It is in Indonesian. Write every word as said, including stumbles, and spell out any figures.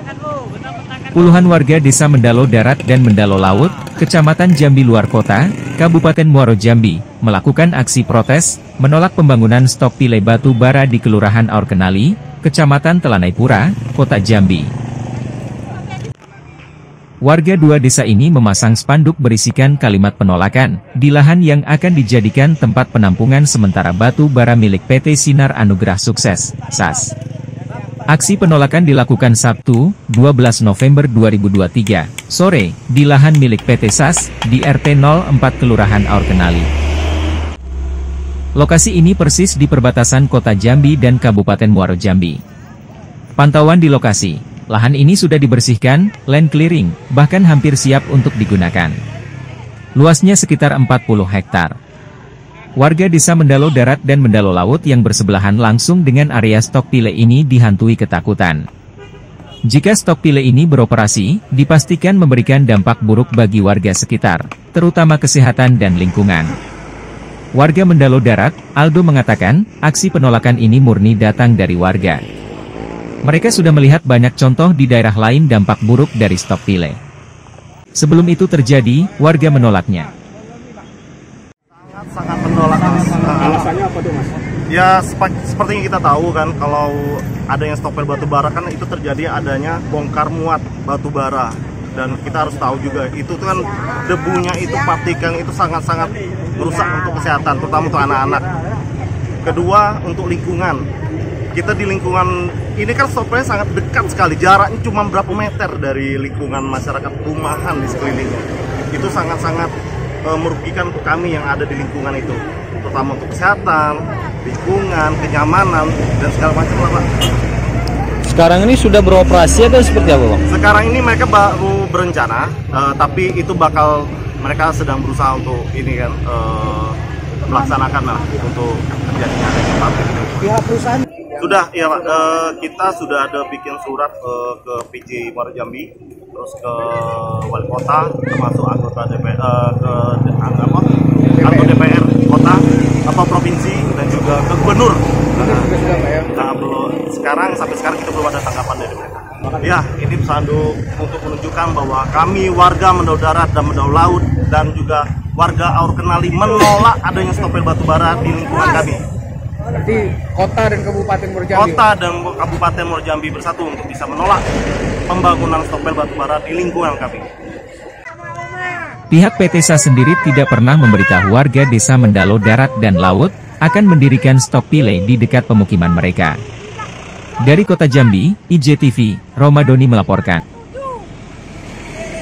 Puluhan warga desa Mendalo Darat dan Mendalo Laut, Kecamatan Jambi Luar Kota, Kabupaten Muaro Jambi, melakukan aksi protes, menolak pembangunan stok pile batu bara di Kelurahan Aur Kenali, Kecamatan Telanaipura, Kota Jambi. Warga dua desa ini memasang spanduk berisikan kalimat penolakan, di lahan yang akan dijadikan tempat penampungan sementara batu bara milik P T Sinar Anugrah Sukses, S A S. Aksi penolakan dilakukan Sabtu, dua belas November dua ribu dua puluh tiga, sore, di lahan milik P T S A S, di R T nol empat Kelurahan Aur Kenali. Lokasi ini persis di perbatasan Kota Jambi dan Kabupaten Muaro Jambi. Pantauan di lokasi, lahan ini sudah dibersihkan, land clearing, bahkan hampir siap untuk digunakan. Luasnya sekitar empat puluh hektar. Warga desa Mendalo Darat dan Mendalo Laut yang bersebelahan langsung dengan area stok pile ini dihantui ketakutan. Jika stok pile ini beroperasi, dipastikan memberikan dampak buruk bagi warga sekitar, terutama kesehatan dan lingkungan. Warga Mendalo Darat, Aldo mengatakan, aksi penolakan ini murni datang dari warga. Mereka sudah melihat banyak contoh di daerah lain dampak buruk dari stok pile. Sebelum itu terjadi, warga menolaknya. Sangat menolak, Mas. Alasannya apa tuh, Mas? Ya, seperti yang kita tahu kan, kalau adanya stok pile batu bara kan itu terjadi adanya bongkar muat batu bara. Dan kita harus tahu juga, itu kan debunya itu, partikel itu sangat-sangat merusak untuk kesehatan, terutama untuk anak-anak. Kedua, untuk lingkungan. Kita di lingkungan ini kan stok pile sangat dekat sekali, jaraknya cuma berapa meter dari lingkungan masyarakat rumahan di sekelilingnya. Itu sangat-sangat merugikan untuk kami yang ada di lingkungan itu, terutama untuk kesehatan, lingkungan, kenyamanan, dan segala macam lah, Pak. Sekarang ini sudah beroperasi atau seperti apa, Bang? Sekarang ini mereka baru berencana, uh, tapi itu bakal mereka sedang berusaha untuk ini kan uh, melaksanakan lah untuk terjadinya adanya pabrik. Pihak perusahaan sudah, ya Pak. Uh, kita sudah ada bikin surat uh, ke P J Muaro Jambi, terus ke wali kota, termasuk anggota D P R, uh, ke apa, anggota D P R kota, apa provinsi, dan juga ke gubernur. Nah, belum sekarang sampai sekarang kita belum ada tanggapan dari mereka. Ya, ini pesandu untuk menunjukkan bahwa kami warga Mendalo Darat dan Mendalo Laut dan juga warga Aur Kenali menolak adanya stok pile batu bara di lingkungan kami. Berarti kota dan Kabupaten Muaro Jambi. Kota dan Kabupaten Muaro Jambi bersatu untuk bisa menolak pembangunan stok pile batu bara di lingkungan kami. Pihak P T S A S sendiri tidak pernah memberitahu warga desa Mendalo Darat dan Laut akan mendirikan stok pile di dekat pemukiman mereka. Dari Kota Jambi, I J T V, Romadoni melaporkan.